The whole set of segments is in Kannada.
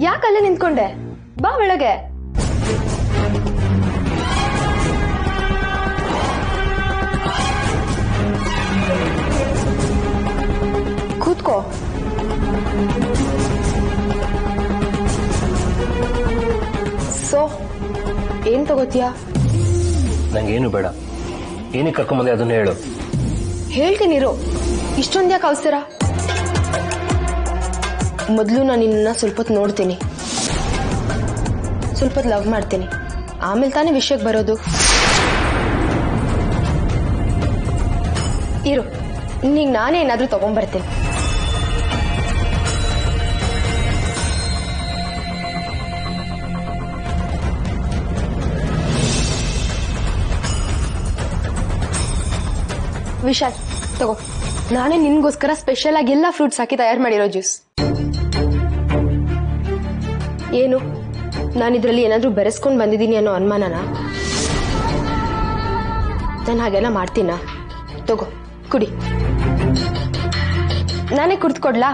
ಯಾಕಲ್ಲೇ ನಿಂತ್ಕೊಂಡೆ? ಬಾ ಒಳಗೆ. ಕೂತ್ಕೋ. ಸೊ ಏನ್ ತಗೋತೀಯಾ? ನಂಗೇನು ಬೇಡ. ಏನಕ್ಕೆ ಕರ್ಕೊಂಬಂದೆ ಅದನ್ನ ಹೇಳು. ಹೇಳ್ತೀನಿರು, ಇಷ್ಟೊಂದು ಯಾಕೆ ಅವಸರ? ಮೊದಲು ನಾನು ನಿನ್ನ ಸ್ವಲ್ಪ ಹೊತ್ತು ನೋಡ್ತೀನಿ, ಸ್ವಲ್ಪ ಹೊತ್ತು ಲವ್ ಮಾಡ್ತೀನಿ, ಆಮೇಲೆ ತಾನೇ ವಿಷಯಕ್ಕೆ ಬರೋದು. ಇರು, ನಿಂಗೆ ನಾನೇ ಏನಾದ್ರೂ ತಗೊಂಡ್ಬರ್ತೀನಿ. ವಿಶಾಲ್ ತಗೋ, ನಾನೇ ನಿನ್ಗೋಸ್ಕರ ಸ್ಪೆಷಲ್ ಆಗಿ ಎಲ್ಲ ಫ್ರೂಟ್ಸ್ ಹಾಕಿ ತಯಾರು ಮಾಡಿರೋ ಜ್ಯೂಸ್. ಏನು, ನಾನಿದ್ರಲ್ಲಿ ಏನಾದ್ರೂ ಬೆರೆಸ್ಕೊಂಡು ಬಂದಿದ್ದೀನಿ ಅನ್ನೋ ಅನುಮಾನನಾ? ನಾನು ಹಾಗೆಲ್ಲ ಮಾಡ್ತೀನ? ತಗೋ ಕುಡಿ. ನಾನೇ ಕುಡ್ದು ಕೊಡ್ಲಾ?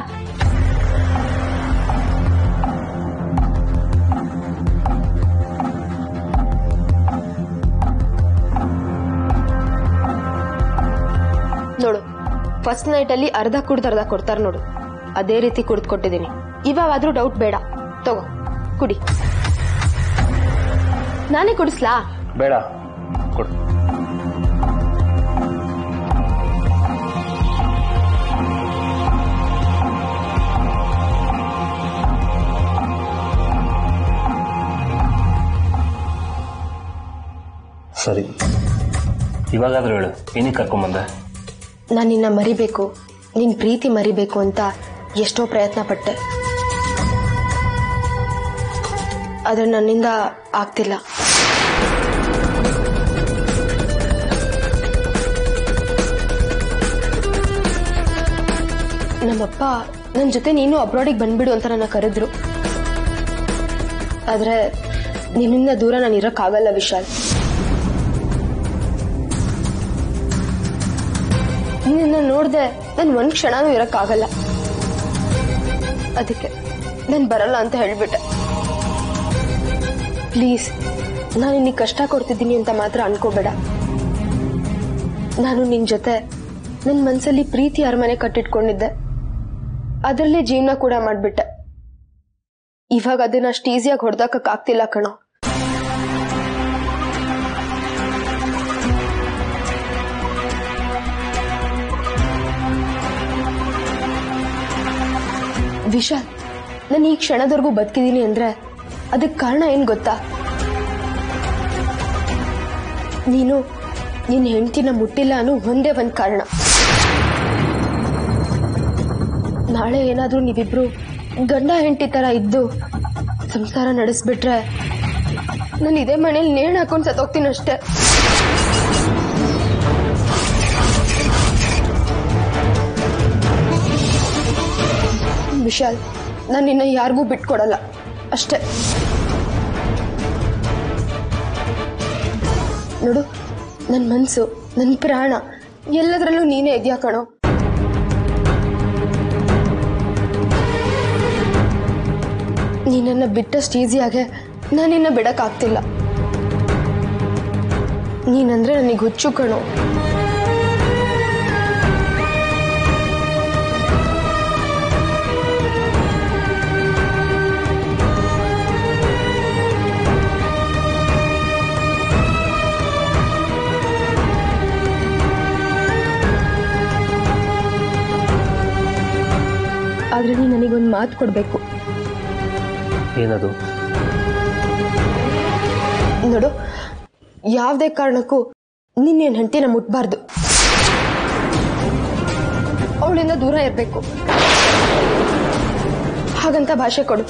ನೋಡು, ಫಸ್ಟ್ ನೈಟ್ ಅಲ್ಲಿ ಅರ್ಧ ಕುಡ್ದು ಅರ್ಧ ಕೊಡ್ತಾರ ನೋಡು, ಅದೇ ರೀತಿ ಕುಡ್ದು ಕೊಟ್ಟಿದ್ದೀನಿ. ಇವಾಗಾದ್ರೂ ಡೌಟ್ ಬೇಡ, ತಗೋ ಕುಡಿ. ನಾನೇ ಕುಡಿಸ್ಲಾ? ಬೇಡ, ಕೊಡು. ಸರಿ, ಇವಾಗಾದ್ರೂ ಹೇಳು, ಏನಕ್ಕೆ ಕರ್ಕೊಂಬಂದೆ? ನಾನು ನಿನ್ನ ಮರಿಬೇಕು, ನಿನ್ ಪ್ರೀತಿ ಮರಿಬೇಕು ಅಂತ ಎಷ್ಟೋ ಪ್ರಯತ್ನ ಪಟ್ಟೆ, ಆದ್ರೆ ನನ್ನಿಂದ ಆಗ್ತಿಲ್ಲ. ನಮ್ಮಪ್ಪ ನನ್ನ ಜೊತೆ ನೀನು ಅಬ್ರಾಡಿಗೆ ಬಂದ್ಬಿಡು ಅಂತ ನನ್ನ ಕರೆದ್ರು, ಆದ್ರೆ ನಿನ್ನಿಂದ ದೂರ ನಾನು ಇರಕ್ಕಾಗಲ್ಲ ವಿಶಾಲ್. ನಿನ್ನ ನೋಡ್ದೆ ನಾನು ಒಂದ್ ಕ್ಷಣನೂ ಇರಕ್ಕಾಗಲ್ಲ, ಅದಕ್ಕೆ ನಾನು ಬರಲ್ಲ ಅಂತ ಹೇಳ್ಬಿಟ್ಟೆ. ಪ್ಲೀಸ್, ನಾನು ನಿನಗೆ ಕಷ್ಟ ಕೊಡ್ತಿದ್ದೀನಿ ಅಂತ ಮಾತ್ರ ಅನ್ಕೋಬೇಡ. ನಾನು ನಿನ್ ಜೊತೆ ನನ್ನ ಮನ್ಸಲ್ಲಿ ಪ್ರೀತಿ ಅರಮನೆ ಕಟ್ಟಿಟ್ಕೊಂಡಿದ್ದೆ, ಅದರಲ್ಲೇ ಜೀವನ ಕೂಡ ಮಾಡ್ಬಿಟ್ಟೆ. ಇವಾಗ ಅದನ್ನ ಅಷ್ಟು ಈಸಿಯಾಗಿ ಹೊಡೆದಾಕಕ್ಕಾಗ್ತಿಲ್ಲ ಕಣೋ. ವಿಶಾಲ್, ನಾನು ಈ ಕ್ಷಣದವರೆಗೂ ಬದುಕಿದ್ದೀನಿ ಅಂದ್ರೆ ಅದಕ್ಕೆ ಕಾರಣ ಏನ್ ಗೊತ್ತಾ? ನೀನು ನಿನ್ನ ಹೆಂಡತಿನ ಮುಟ್ಟಿಲ್ಲ ಅನ್ನೋ ಒಂದೇ ಒಂದ್ ಕಾರಣ. ನಾಳೆ ಏನಾದ್ರೂ ನೀವಿಬ್ರು ಗಂಡ ಹೆಂಡತಿ ತರ ಇದ್ದು ಸಂಸಾರ ನಡೆಸ್ಬಿಟ್ರೆ ನಾನು ಇದೇ ಮನೇಲಿ ನೇಣು ಹಾಕೊಂಡು ಸತ್ತೋಗ್ತೀನಿ ಅಷ್ಟೇ. ವಿಶಾಲ್, ನಾನು ನಿನ್ನ ಯಾರಿಗೂ ಬಿಟ್ಕೊಡಲ್ಲ ಅಷ್ಟೇ. ನೋಡು, ನನ್ನ ಮನ್ಸು, ನನ್ನ ಪ್ರಾಣ ಎಲ್ಲದರಲ್ಲೂ ನೀನೇ ಇದೆಯಾ ಕಣೋ. ನೀನನ್ನ ಬಿಟ್ಟಷ್ಟು ಈಸಿಯಾಗೆ ನಾನು ನಿನ್ನ ಬಿಡಕ್ಕಾಗ್ತಿಲ್ಲ. ನೀನಂದ್ರೆ ನನಗೆ ಹುಚ್ಚು ಕಣೋ. ಆದ್ರೆ ನೀನು ನನಗೊಂದು ಮಾತು ಕೊಡ್ಬೇಕು. ಏನದು? ನೋಡು, ಯಾವುದೇ ಕಾರಣಕ್ಕೂ ನಿನ್ನೇನು ಹೆಂಡತಿನ ಮುಟ್ಬಾರ್ದು, ಅವಳಿಂದ ದೂರ ಇರಬೇಕು. ಹಾಗಂತ ಭಾಷೆ ಕೊಡು.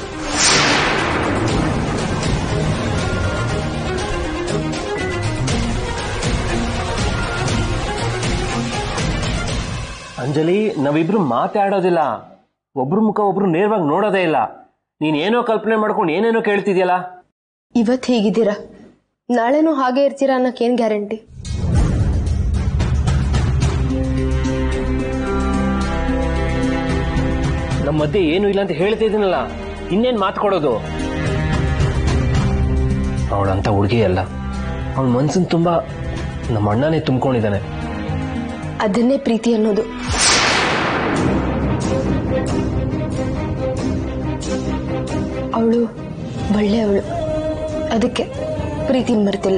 ಅಂಜಲಿ, ನಾವಿಬ್ರು ಮಾತಾಡೋದಿಲ್ಲ, ಒಬ್ರು ಮುಖ ಒಬ್ರು ನೇರವಾಗಿ ನೋಡೋದೇ ಇಲ್ಲ. ನೀನೇನೋ ಕಲ್ಪನೆ ಮಾಡ್ಕೊಂಡು ಏನೇನೋ ಕೇಳ್ತಿದ್ಯಲ್ಲ. ಇವತ್ತು ಹೀಗಿದ್ದೀರಾ, ನಾಳೆನೂ ಹಾಗೆ ಇರ್ತೀರಾ ಅನ್ನೋಕ್ಕೇನು ಗ್ಯಾರಂಟಿ? ನಮ್ಮ ಮಧ್ಯೆ ಏನು ಇಲ್ಲ ಅಂತ ಹೇಳ್ತಿದ್ದೀನಲ್ಲ, ಇನ್ನೇನ್ ಮಾತು ಕೊಡೋದು? ಅವಳಂತ ಹುಡುಗಿ ಅಲ್ಲ, ಅವಳ ಮನ್ಸನ್ ತುಂಬಾ ನಮ್ಮ ಅಣ್ಣನೇ ತುಂಬಿಕೊಂಡಿದ್ದಾನೆ. ಅದನ್ನೇ ಪ್ರೀತಿ ಅನ್ನೋದು. ಅವಳು ಒಳ್ಳೆಯವಳು, ಅದಕ್ಕೆ ಪ್ರೀತಿನ ಮರೆತಿಲ್ಲ.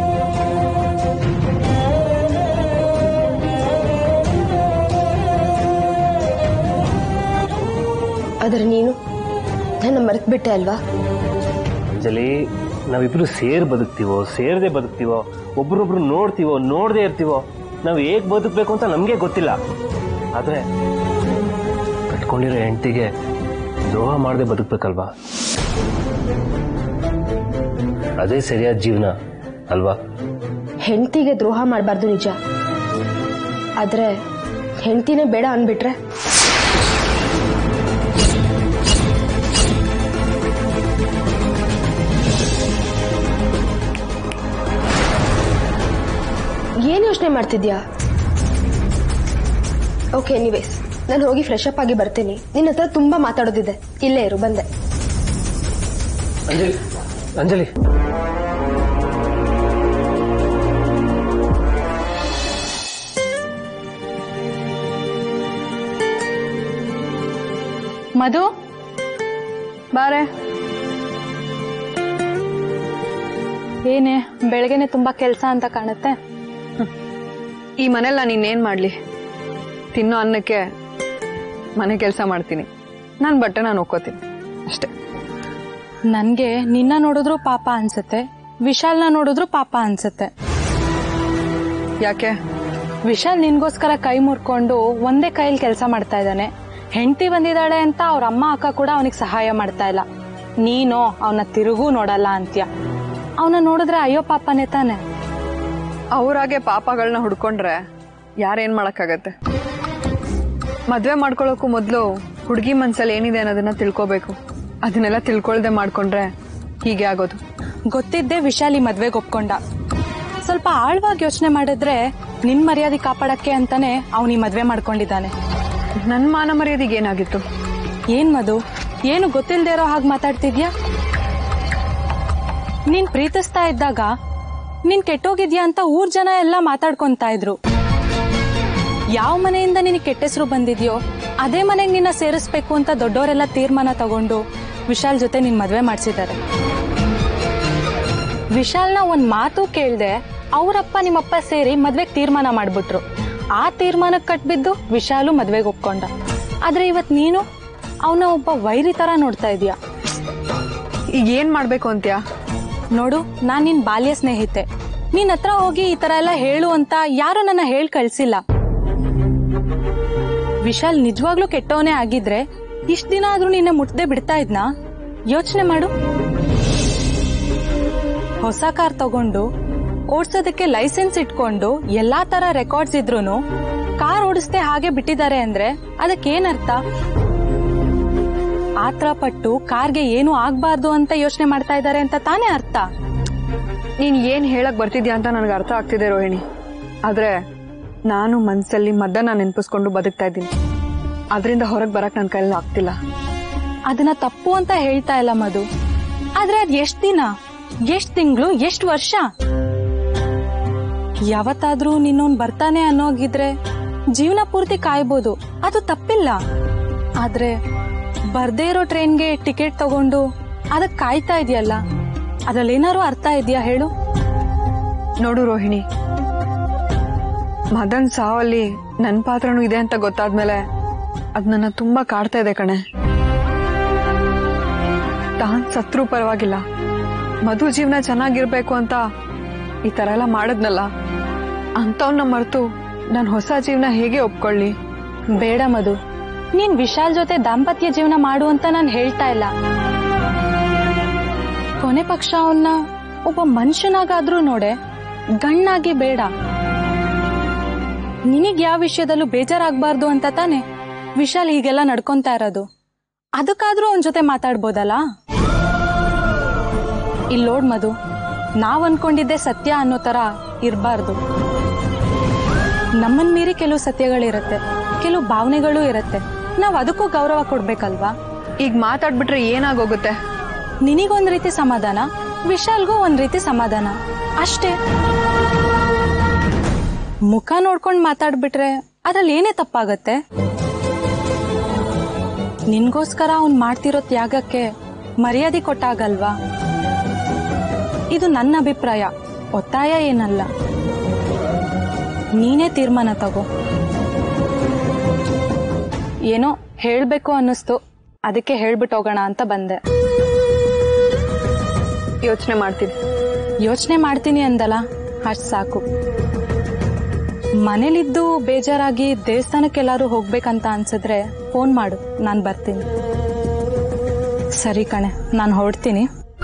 ಆದ್ರೆ ನೀನು ನನ್ನ ಮರೆತು ಬಿಟ್ಟೆ ಅಲ್ವಾ? ಅಂಜಲಿ, ನಾವಿಬ್ರು ಬದುಕ್ತೀವೋ ಸೇರದೆ ಬದುಕ್ತೀವೋ, ಒಬ್ರೊಬ್ರು ನೋಡ್ತೀವೋ ನೋಡದೆ ಇರ್ತೀವೋ, ನಾವು ಹೇಗ್ ಬದುಕ್ಬೇಕು ಅಂತ ನಮ್ಗೆ ಗೊತ್ತಿಲ್ಲ. ಆದ್ರೆ ಕಟ್ಕೊಂಡಿರೋ ಹೆಂಡತಿಗೆ ದ್ರೋಹ ಮಾಡದೆ ಬದುಕ್ಬೇಕಲ್ವಾ? ಅದೇ ಸರಿಯಾದ ಜೀವನ ಅಲ್ವಾ? ಹೆಂಡತಿಗೆ ದ್ರೋಹ ಮಾಡಬಾರ್ದು ನಿಜ, ಆದ್ರೆ ಹೆಂಡತಿನೇ ಬೇಡ ಅನ್ಬಿಟ್ರೆ ಏನ್ ಯೋಚನೆ ಮಾಡ್ತಿದ್ಯಾ? ಓಕೆ, ಎನಿವೇಸ್ ನಾನು ಹೋಗಿ ಫ್ರೆಶ್ ಅಪ್ ಆಗಿ ಬರ್ತೀನಿ. ನಿನ್ನ ಹತ್ರ ತುಂಬಾ ಮಾತಾಡೋದಿದೆ. ಇಲ್ಲೇ ಇರು, ಬಂದೆ. ಅಂಜಲಿ, ಅಂಜಲಿ, ಮಧು ಬಾರೆ. ಏನೇ ಬೆಳಗ್ಗೆನೆ ತುಂಬಾ ಕೆಲಸ ಅಂತ ಕಾಣುತ್ತೆ. ಈ ಮನೇಲಿ ನಾನು ಇನ್ನೇನ್ ಮಾಡ್ಲಿ? ತಿನ್ನೋ ಅನ್ನಕ್ಕೆ ಮನೆ ಕೆಲಸ ಮಾಡ್ತೀನಿ, ನಾನು ಬಟ್ಟೆ ನಾನು ಒಕ್ಕೋತೀನಿ ಅಷ್ಟೇ. ನನ್ಗೆ ನಿನ್ನ ನೋಡಿದ್ರು ಪಾಪ ಅನ್ಸುತ್ತೆ, ವಿಶಾಲ್ನ ನೋಡಿದ್ರು ಪಾಪ ಅನ್ಸುತ್ತೆ. ಯಾಕೆ? ವಿಶಾಲ್ ನಿನ್ಗೋಸ್ಕರ ಕೈ ಮುರ್ಕೊಂಡು ಒಂದೇ ಕೈಯಲ್ಲಿ ಕೆಲಸ ಮಾಡ್ತಾ ಇದ್ದಾನೆ. ಹೆಂಡತಿ ಬಂದಿದ್ದಾಳೆ ಅಂತ ಅವ್ರ ಅಮ್ಮ ಅಕ್ಕ ಕೂಡ ಅವನಿಗೆ ಸಹಾಯ ಮಾಡ್ತಾ ಇಲ್ಲ. ನೀನು ಅವನ ತಿರುಗೂ ನೋಡಲ್ಲ ಅಂತ್ಯ. ಅವನ ನೋಡಿದ್ರೆ ಅಯ್ಯೋ ಪಾಪನೇ ತಾನೆ. ಅವ್ರಾಗೆ ಪಾಪಗಳನ್ನ ಹುಡ್ಕೊಂಡ್ರೆ ಯಾರೇನ್ ಮಾಡಕ್ಕಾಗತ್ತೆ? ಮದ್ವೆ ಮಾಡ್ಕೊಳ್ಳೋಕು ಮೊದ್ಲು ಹುಡುಗಿ ಮನ್ಸಲ್ಲಿ ಏನಿದೆ ಅನ್ನೋದನ್ನ ತಿಳ್ಕೋಬೇಕು. ಅದನ್ನೆಲ್ಲ ತಿಳ್ಕೊಳ್ದೆ ಮಾಡ್ಕೊಂಡ್ರೆ ಹೀಗೆ ಆಗೋದು. ಗೊತ್ತಿದ್ದೆ ವಿಶಾಲಿ ಮದ್ವೆಗೆ ಒಪ್ಕೊಂಡ. ಸ್ವಲ್ಪ ಆಳವಾಗಿ ಯೋಚನೆ ಮಾಡಿದ್ರೆ ನಿನ್ ಮರ್ಯಾದೆ ಕಾಪಾಡಕ್ಕೆ ಅಂತಾನೆ ಅವನಿ ಮದ್ವೆ ಮಾಡ್ಕೊಂಡಿದ್ದಾನೆ. ನನ್ ಮಾನ ಮರ್ಯಾದೆಗೆ ಏನಾಗಿತ್ತು? ಏನ್ ಮಧು, ಏನು ಗೊತ್ತಿಲ್ದೇ ಇರೋ ಹಾಗೆ ಮಾತಾಡ್ತಿದ್ಯಾ? ನೀನ್ ಪ್ರೀತಿಸ್ತಾ ಇದ್ದಾಗ ನೀನ್ ಕೆಟ್ಟೋಗಿದ್ಯಾ ಅಂತ ಊರ್ ಜನ ಎಲ್ಲ ಮಾತಾಡ್ಕೊಂತಾ ಇದ್ರು. ಯಾವ ಮನೆಯಿಂದ ನಿನಗೆ ಕೆಟ್ಟೆಸರು ಬಂದಿದ್ಯೋ ಅದೇ ಮನೆಗೆ ನಿನ್ನ ಸೇರಿಸ್ಬೇಕು ಅಂತ ದೊಡ್ಡವರೆಲ್ಲ ತೀರ್ಮಾನ ತಗೊಂಡು ವಿಶಾಲ್ ಜೊತೆ ನಿನ್ ಮದ್ವೆ ಮಾಡ್ಸಿದ್ದಾರೆ. ವಿಶಾಲ್ನ ಒಂದ್ ಮಾತು ಕೇಳ್ದೆ ಅವರಪ್ಪ ನಿಮ್ಮಪ್ಪ ಸೇರಿ ಮದ್ವೆಗೆ ತೀರ್ಮಾನ ಮಾಡ್ಬಿಟ್ರು. ಆ ತೀರ್ಮಾನಕ್ಕೆ ಕಟ್ಬಿದ್ದು ವಿಶಾಲು ಮದ್ವೆಗೆ ಒಪ್ಕೊಂಡ. ಆದ್ರೆ ಇವತ್ ನೀನು ಅವನ ಒಬ್ಬ ವೈರಿ ತರ ನೋಡ್ತಾ ಇದೀಯ. ಈಗ ಏನ್ ಮಾಡ್ಬೇಕು ಅಂತ್ಯಾ? ನೋಡು, ನಾನ್ ನಿನ್ ಬಾಲ್ಯ ಸ್ನೇಹಿತೆ. ನಿನ್ ಹತ್ರ ಹೋಗಿ ಈ ತರ ಎಲ್ಲ ಹೇಳು ಅಂತ ಯಾರು ನನ್ನ ಹೇಳ್ ಕಳ್ಸಿಲ್ಲ. ವಿಶಾಲ್ ನಿಜವಾಗ್ಲೂ ಕೆಟ್ಟವನೇ ಆಗಿದ್ರೆ ಇಷ್ಟ ದಿನ ಆದ್ರೂ ನಿನ್ನೆ ಮುಟ್ದೆ ಬಿಡ್ತಾ ಇದ್ನಾ? ಯೋಚನೆ ಮಾಡು. ಹೊಸ ಕಾರ್ ತಗೊಂಡು ಓಡ್ಸೋದಕ್ಕೆ ಲೈಸೆನ್ಸ್ ಇಟ್ಕೊಂಡು ಎಲ್ಲಾ ತರ ರೆಕಾರ್ಡ್ಸ್ ಇದ್ರೂನು ಕಾರ್ ಓಡಿಸ್ದೆ ಹಾಗೆ ಬಿಟ್ಟಿದ್ದಾರೆ ಅಂದ್ರೆ ಅದಕ್ಕೇನರ್ಥ? ಆತ್ರ ಪಟ್ಟು ಕಾರ್ಗೆ ಏನು ಆಗ್ಬಾರ್ದು ಅಂತ ಯೋಚನೆ ಮಾಡ್ತಾ ಇದ್ದಾರೆ ಅಂತ ತಾನೇ ಅರ್ಥ. ನೀನ್ ಏನ್ ಹೇಳಕ್ ಬರ್ತಿದ್ಯಾ ಅಂತ ನನಗೆ ಅರ್ಥ ಆಗ್ತಿದೆ ರೋಹಿಣಿ. ಆದ್ರೆ ನಾನು ಮನ್ಸಲ್ಲಿ ಮದ್ದನ್ನ ನೆನ್ಪಿಸ್ಕೊಂಡು ಬದುಕ್ತಾ ಇದ್ದೀನಿ. ಅದರಿಂದ ಹೊರಗೆ ಬರಕ್ ನನ್ ಕೈಯಲ್ಲಿ ಆಗ್ತಿಲ್ಲ. ಅದನ್ನ ತಪ್ಪು ಅಂತ ಹೇಳ್ತಾ ಇಲ್ಲ ಮಧು, ಆದ್ರೆ ಅದ್ ಎಷ್ಟ್ ದಿನ, ಎಷ್ಟ್ ತಿಂಗಳು, ಎಷ್ಟ್ ವರ್ಷ? ಯಾವತ್ತಾದ್ರೂ ನಿನ್ನೋನ್ ಬರ್ತಾನೆ ಅನ್ನೋಗಿದ್ರೆ ಜೀವನ ಪೂರ್ತಿ ಕಾಯ್ಬೋದು, ಅದು ತಪ್ಪಿಲ್ಲ. ಆದ್ರೆ ಬರ್ದೇ ಇರೋ ಟ್ರೈನ್ಗೆ ಟಿಕೆಟ್ ತಗೊಂಡು ಅದಕ್ ಕಾಯ್ತಾ ಇದೆಯಲ್ಲ, ಅದ್ರಲ್ಲೇನಾರು ಅರ್ಥ ಇದೆಯಾ ಹೇಳು? ನೋಡು ರೋಹಿಣಿ, ಮದನ್ ಸಾವಲ್ಲಿ ನನ್ ಪಾತ್ರನೂ ಇದೆ ಅಂತ ಗೊತ್ತಾದ್ಮೇಲೆ ಅದ್ ನನ್ನ ತುಂಬಾ ಕಾಡ್ತಾ ಇದೆ ಕಣೆ. ತಾನ್ ಸತ್ರು ಪರವಾಗಿಲ್ಲ, ಮಧು ಜೀವನ ಚೆನ್ನಾಗಿರ್ಬೇಕು ಅಂತ ಈ ತರ ಎಲ್ಲ ಮಾಡದ್ನಲ್ಲ, ಅಂತವನ್ನ ಮರೆತು ನಾನು ಹೊಸ ಜೀವನ ಹೇಗೆ ಒಪ್ಕೊಳ್ಳಿ? ಬೇಡ ಮಧು, ನೀನ್ ವಿಶಾಲ್ ಜೊತೆ ದಾಂಪತ್ಯ ಜೀವನ ಮಾಡು ಅಂತ ನಾನು ಹೇಳ್ತಾ ಇಲ್ಲ. ಕೊನೆ ಪಕ್ಷ ಅವನ್ನ ಒಬ್ಬ ಮನುಷ್ಯನಾಗಾದ್ರೂ ನೋಡೆ, ಗಣ್ಣಾಗಿ ಬೇಡ. ನಿನಗ್ ಯಾವ ವಿಷಯದಲ್ಲೂ ಬೇಜಾರಾಗ್ಬಾರ್ದು ಅಂತ ತಾನೆ ವಿಶಾಲ್ ಹೀಗೆಲ್ಲ ನಡ್ಕೊಂತಾ ಇರೋದು. ಅದಕ್ಕಾದ್ರೂ ಅವನ್ ಜೊತೆ ಮಾತಾಡ್ಬೋದಲ್ಲ. ಇಲ್ಲಿ ನೋಡ್ ಮಧು, ನಾವ್ ಅನ್ಕೊಂಡಿದ್ದೆ ಸತ್ಯ ಅನ್ನೋ ತರ ಇರ್ಬಾರ್ದು. ನಮ್ಮನ್ ಮೀರಿ ಕೆಲವು ಸತ್ಯಗಳಿರತ್ತೆ, ಕೆಲವು ಭಾವನೆಗಳು ಇರತ್ತೆ. ನಾವ್ ಅದಕ್ಕೂ ಗೌರವ ಕೊಡ್ಬೇಕಲ್ವಾ? ಈಗ ಮಾತಾಡ್ಬಿಟ್ರೆ ಏನಾಗೋಗುತ್ತೆ? ನಿನಗೊಂದ್ ರೀತಿ ಸಮಾಧಾನ, ವಿಶಾಲ್ಗೂ ಒಂದ್ ರೀತಿ ಸಮಾಧಾನ ಅಷ್ಟೇ. ಮುಖ ನೋಡ್ಕೊಂಡ್ ಮಾತಾಡ್ಬಿಟ್ರೆ ಅದ್ರಲ್ಲಿ ಏನೇ ತಪ್ಪಾಗತ್ತೆ? ನಿನ್ಗೋಸ್ಕರ ಅವ್ನ್ ಮಾಡ್ತಿರೋ ತ್ಯಾಗಕ್ಕೆ ಮರ್ಯಾದೆ ಕೊಟ್ಟಾಗಲ್ವಾ? ಇದು ನನ್ನ ಅಭಿಪ್ರಾಯ, ಒತ್ತಾಯ ಏನಲ್ಲ. ನೀನೇ ತೀರ್ಮಾನ ತಗೋ. ಏನೋ ಹೇಳ್ಬೇಕು ಅನ್ನಿಸ್ತು, ಅದಕ್ಕೆ ಹೇಳ್ಬಿಟ್ಟು ಹೋಗೋಣ ಅಂತ ಬಂದೆ. ಯೋಚನೆ ಮಾಡ್ತೀನಿ ಅಂದಲ್ಲ, ಅಷ್ಟ್ ಸಾಕು. ಮನೇಲಿದ್ದು ಬೇಜಾರಾಗಿ ದೇವಸ್ಥಾನಕ್ಕೆಲ್ಲಾರು ಹೋಗ್ಬೇಕಂತ ಅನ್ಸಿದ್ರೆ ಫೋನ್ ಮಾಡು, ನಾನ್ ಬರ್ತೀನಿ. ಸರಿ ಕಣೆ, ನಾನು ಹೊರಡ್ತೀನಿ.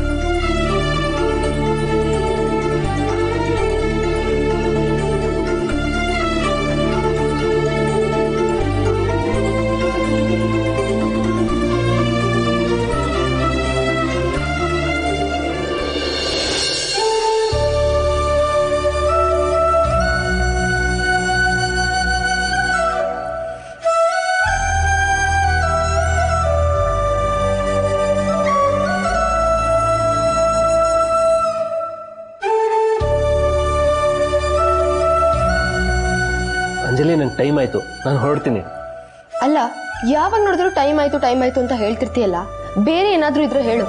ಅಂಜಲಿ, ನಂಗೆ ಟೈಮ್ ಆಯ್ತು, ನಾನು ಹೊರಡ್ತೀನಿ. ಅಲ್ಲ, ಯಾವಾಗ ನೋಡಿದ್ರು ಟೈಮ್ ಆಯ್ತು ಅಂತ ಹೇಳ್ತಿರ್ತೀಯಲ್ಲ, ಬೇರೆ ಏನಾದ್ರೂ ಇದ್ರೆ ಹೇಳು.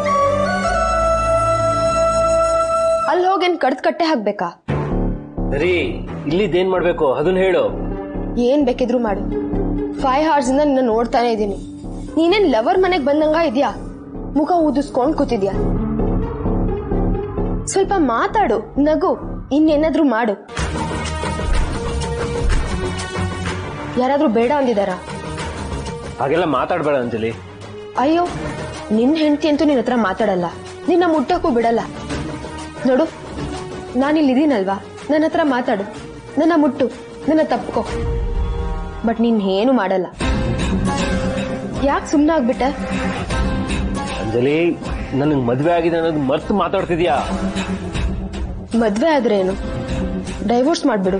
ಅಲ್ಲಿ ಹೋಗೇನ್ ಕಟ್ಟೆ ಹಾಕ್ಬೇಕಾ? ಸರಿ, ಇಲ್ಲಿದ್ದೇನ್ ಮಾಡ್ಬೇಕು ಅದನ್ನ ಹೇಳು. ಏನ್ ಬೇಕಿದ್ರು ಮಾಡು. 5 hours ಇಂದ ನಿನ್ನ ನೋಡ್ತಾನೆ ಇದ್ದೀನಿ. ನೀನೇನ್ ಲವರ್ ಮನೆಗ್ ಬಂದಂಗ ಇದ್ಯಾ? ಮುಖ ಊದಿಸ್ಕೊಂಡ್ ಕೂತಿದ್ಯಾ? ಸ್ವಲ್ಪ ಮಾತಾಡು, ನಗು, ಇನ್ನೇನಾದ್ರೂ ಮಾಡು. ಯಾರಾದ್ರೂ ಬೇಡ ಅಂದಿದಾರ? ಹಾಗೆಲ್ಲ ಮಾತಾಡ್ಬೇಡ ಅಂಜಲಿ. ಅಯ್ಯೋ, ನಿನ್ ಹೆಂಡತಿ ಅಂತೂ ನಿನ್ನ ಹತ್ರ ಮಾತಾಡಲ್ಲ, ನಿನ್ನ ಮುಟ್ಟಕ್ಕೂ ಬಿಡಲ್ಲ. ನೋಡು, ನಾನಿಲ್ಲಿದ್ದೀನಲ್ವಾ, ನನ್ನ ಹತ್ರ ಮಾತಾಡು, ನನ್ನ ಮುಟ್ಟು, ನನ್ನ ತಪ್ಕೋ. ಬಟ್ ನೀನ್ ಏನು ಮಾಡಲ್ಲ. ಯಾಕೆ ಸುಮ್ಮನೆ ಆಗ್ಬಿಟ್ಟೆ? ಅಂಜಲಿ, ನನಗ್ ಮದ್ವೆ ಆಗಿದೆ ಅನ್ನೋದು ಮರ್ತು ಮಾತಾಡ್ತಿದ್ಯಾ? ಮದ್ವೆ ಆದ್ರೆ ಏನು? ಡೈವೋರ್ಸ್ ಮಾಡ್ಬಿಡು.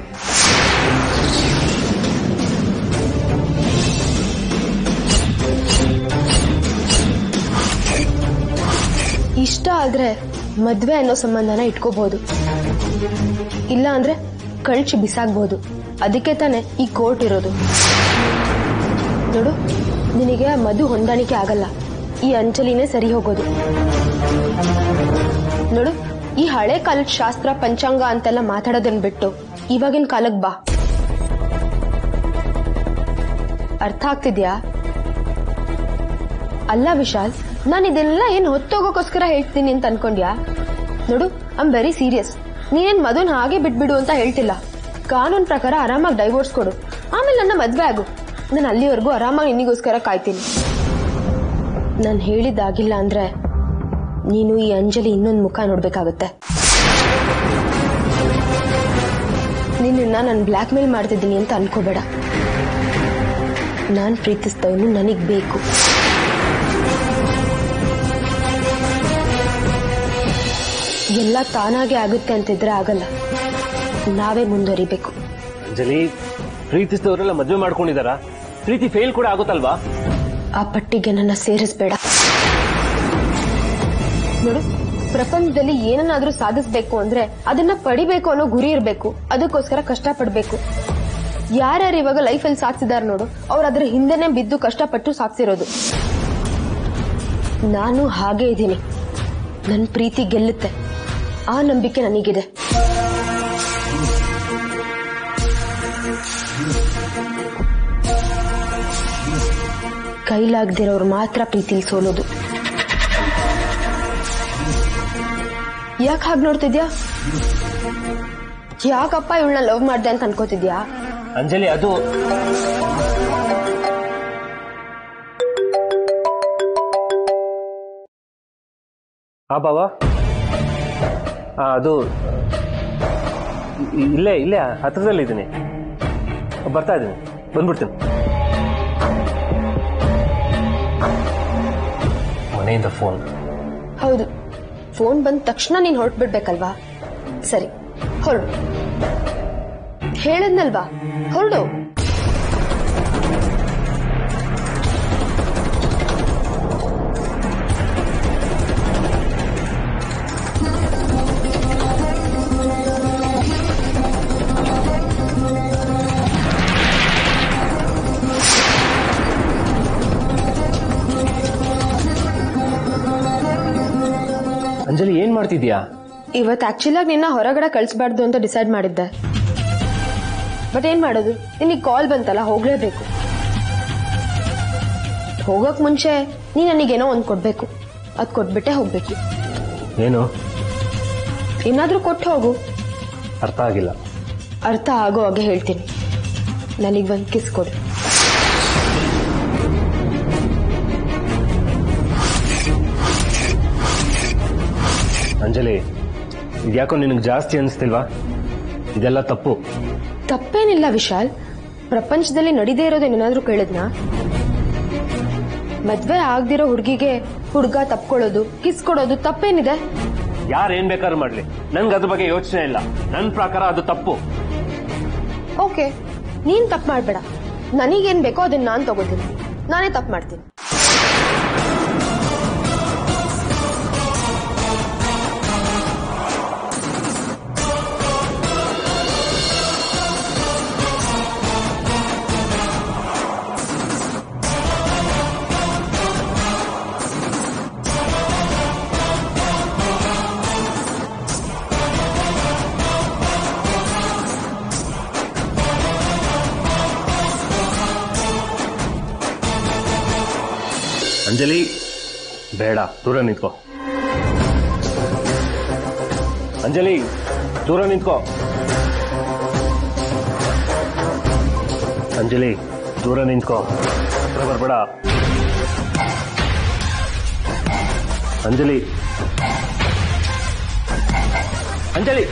ಇಷ್ಟ ಆದ್ರೆ ಮದ್ವೆ ಅನ್ನೋ ಸಂಬಂಧನ ಇಟ್ಕೋಬಹುದು, ಇಲ್ಲ ಅಂದ್ರೆ ಕಳ್ಚಿ ಬಿಸಾಕ್ಬಹುದು. ಅದಕ್ಕೆ ತಾನೆ ಈ ಕೋರ್ಟ್ ಇರೋದು. ನೋಡು, ನಿನಗೆ ಮಧು ಹೊಂದಾಣಿಕೆ ಆಗಲ್ಲ, ಈ ಅಂಜಲಿನೇ ಸರಿ ಹೋಗೋದು. ನೋಡು, ಈ ಹಳೆ ಕಾಲದ ಶಾಸ್ತ್ರ ಪಂಚಾಂಗ ಅಂತೆಲ್ಲ ಮಾತಾಡೋದನ್ ಬಿಟ್ಟು ಇವಾಗಿನ ಕಾಲಕ್ಕೆ ಬಾ. ಅರ್ಥ ಆಗ್ತಿದ್ಯಾ? ಅಲ್ಲ ವಿಶಾಲ್, ನಾನು ಇದೆಲ್ಲ ಏನ್ ಹೊತ್ತೋಗೋಕೋಸ್ಕರ ಹೇಳ್ತೀನಿ ಅಂತ ಅನ್ಕೊಂಡ್ಯಾ? ನೋಡು, ಐ ಆಮ್ ವೆರಿ ಸೀರಿಯಸ್. ನೀನೇನ್ ಮದುನ್ ಹಾಗೆ ಬಿಟ್ಬಿಡು ಅಂತ ಹೇಳ್ತಿಲ್ಲ. ಕಾನೂನ್ ಪ್ರಕಾರ ಆರಾಮಾಗಿ ಡೈವೋರ್ಸ್ ಕೊಡು, ಆಮೇಲೆ ನನ್ನ ಮದ್ವೆ ಆಗು. ನಾನು ಅಲ್ಲಿವರೆಗೂ ಆರಾಮಾಗಿ ನಿನ್ನಿಗೋಸ್ಕರ ಕಾಯ್ತೀನಿ. ನಾನು ಹೇಳಿದ್ದಾಗಿಲ್ಲ ಅಂದ್ರೆ ನೀನು ಈ ಅಂಜಲಿ ಇನ್ನೊಂದು ಮುಖ ನೋಡ್ಬೇಕಾಗತ್ತೆ. ನಿನ್ನ ನಾನು ಬ್ಲ್ಯಾಕ್ ಮೇಲ್ ಮಾಡ್ತಿದ್ದೀನಿ ಅಂತ ಅನ್ಕೋಬೇಡ. ನಾನು ಪ್ರೀತಿಸ್ತವನು ನನಗ್ ಬೇಕು. ಎಲ್ಲ ತಾನಾಗೆ ಆಗುತ್ತೆ ಅಂತಿದ್ರೆ ಆಗಲ್ಲ, ನಾವೇ ಮುಂದುವರಿಬೇಕು. ಅಂಜಲಿ, ಪ್ರೀತಿಸಿದವರೆಲ್ಲ ಮದುವೆ ಮಾಡ್ಕೊಂಡಿದಾರ? ಪ್ರೀತಿ ಫೇಲ್ ಕೂಡ ಆಗುತ್ತಲ್ವಾ? ಆ ಪಟ್ಟಿಗೆ ನನ್ನ ಸೇರಿಸ್ಬೇಡ. ನೋಡು, ಪ್ರಪಂಚದಲ್ಲಿ ಏನನ್ನಾದ್ರೂ ಸಾಧಿಸ್ಬೇಕು ಅಂದ್ರೆ ಅದನ್ನ ಪಡಿಬೇಕು ಅನ್ನೋ ಗುರಿ ಇರಬೇಕು. ಅದಕ್ಕೋಸ್ಕರ ಕಷ್ಟ ಪಡ್ಬೇಕು. ಯಾರ್ಯಾರು ಇವಾಗ ಲೈಫಲ್ಲಿ ಸಾಧಿಸಿದಾರ ನೋಡು, ಅವ್ರು ಅದ್ರ ಹಿಂದೆನೆ ಬಿದ್ದು ಕಷ್ಟಪಟ್ಟು ಸಾಧಿಸಿರೋದು. ನಾನು ಹಾಗೆ ಇದ್ದೀನಿ. ನನ್ನ ಪ್ರೀತಿ ಗೆಲ್ಲುತ್ತೆ, ಆ ನಂಬಿಕೆ ನನಗಿದೆ. ಕೈಲಾಗದಿರೋರು ಮಾತ್ರ ಪ್ರೀತಿಲಿ ಸೋಲೋದು. ಯಾಕೆ ಹಾಗೆ ನೋಡ್ತಿದ್ಯಾ? ಯಾಕಪ್ಪ ಇವಳನ್ನ ಲವ್ ಮಾಡ್ದೆ ಅಂತ ಅನ್ಕೋತಿದ್ಯಾ? ಅಂಜಲಿ, ಅದು ಬಾವಾ, ಅದು ಇಲ್ಲೇ ಹತ್ರದಲ್ಲಿದ್ದೀನಿ, ಬರ್ತಾ ಇದ್ದೀನಿ, ಬಂದ್ಬಿಡ್ತೀನಿ. ಮನೆಯಿಂದ ಫೋನ್. ಹೌದು, ಫೋನ್ ಬಂದ ತಕ್ಷಣ ನೀನ್ ಹೊರಟ್ಬಿಡ್ಬೇಕಲ್ವಾ? ಸರಿ, ಹೊರಡು. ಹೇಳದ್ನಲ್ವಾ, ಹೊರಡು. ಅಂಜಲಿ ಏನ್ ಮಾಡ್ತಿದ್ಯಾ? ಇವತ್ತು ಆಕ್ಚುಲಾಗಿ ನಿನ್ನ ಹೊರಗಡೆ ಕಳಿಸ್ಬಾರ್ದು ಅಂತ ಡಿಸೈಡ್ ಮಾಡಿದ್ದೆ. ಬಟ್ ಏನ್ ಮಾಡೋದು, ನಿನಗೆ ಕಾಲ್ ಬಂತಲ್ಲ, ಹೋಗ್ಲೇಬೇಕು. ಹೋಗಕ್ ಮುಂಚೆ ನೀ ನನಗೇನೋ ಒಂದ್ ಕೊಡ್ಬೇಕು. ಅದ್ ಕೊಟ್ಬಿಟ್ಟೆ ಹೋಗ್ಬೇಕು. ಏನು? ಏನಾದ್ರೂ ಕೊಟ್ಟು ಹೋಗು. ಅರ್ಥ ಆಗಿಲ್ಲ. ಅರ್ಥ ಆಗೋ ಹಾಗೆ ಹೇಳ್ತೀನಿ. ನನಗ್ ಒಂದ್ ಕಿಸ್ ಕೊಡು. ಅಂಜಲಿ, ಇದ್ಯಾಕೋ ನಿನಗೆ ಜಾಸ್ತಿ ಅನಿಸ್ತಿಲ್ವಾ? ಇದೆಲ್ಲ ತಪ್ಪು. ತಪ್ಪೇನಿಲ್ಲ ವಿಶಾಲ್. ಪ್ರಪಂಚದಲ್ಲಿ ನಡೀದೇ ಇರೋದೇನಾದ್ರೂ ಕೇಳಿದ್ನಾ? ಮದ್ವೆ ಆಗ್ದಿರೋ ಹುಡುಗಿಗೆ ಹುಡುಗ ತಪ್ಕೊಳ್ಳೋದು, ಕಿಸ್ ಕೊಡೋದು ತಪ್ಪೇನಿದೆ? ಯಾರೇನ್ ಬೇಕಾದ್ರೂ ಮಾಡ್ಲಿ, ನನ್ಗೆ ಅದ್ರ ಬಗ್ಗೆ ಯೋಚನೆ ಇಲ್ಲ. ನನ್ನ ಪ್ರಕಾರ ಅದು ತಪ್ಪು. ಓಕೆ, ನೀನ್ ತಪ್ಪು ಮಾಡ್ಬೇಡ. ನನಗೇನ್ ಬೇಕೋ ಅದನ್ನ ನಾನ್ ತಗೋತೀನಿ. ನಾನೇ ತಪ್ಪು ಮಾಡ್ತೀನಿ. ಅಂಜಲಿ, ಬೇಡ, ದೂರ ನಿಂತ್ಕೋ. ಅಂಜಲಿ, ದೂರ ನಿಂತ್ಕೋ. ಅಂಜಲಿ, ದೂರ ನಿಂತ್ಕೋ. ಬರ್ಬೇಡ. ಅಂಜಲಿ, ಅಂಜಲಿ,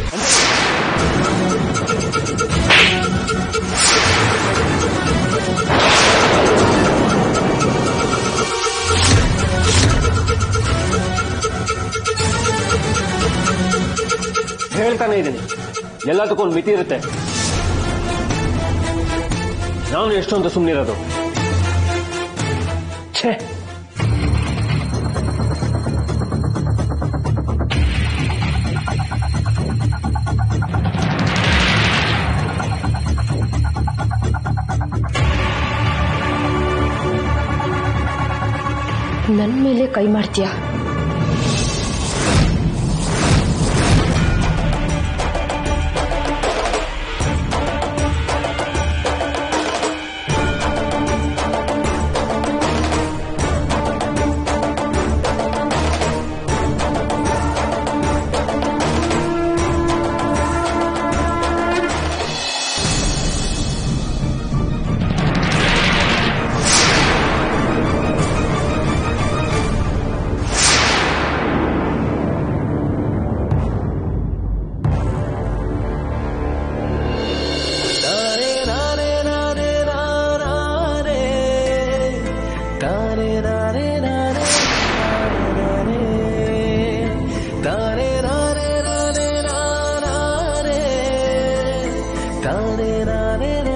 ಹೇಳ್ತಾನೆ ಇದ್ದೀನಿ, ಎಲ್ಲದಕ್ಕೂ ಒಂದು ಮಿತಿ ಇರುತ್ತೆ. ನಾನು ಎಷ್ಟೊಂದು ಸುಮ್ಮನಿರೋದು. ಛೇ, ನನ್ ಮೇಲೆ ಕೈ ಮಾಡ್ತೀಯಾ? da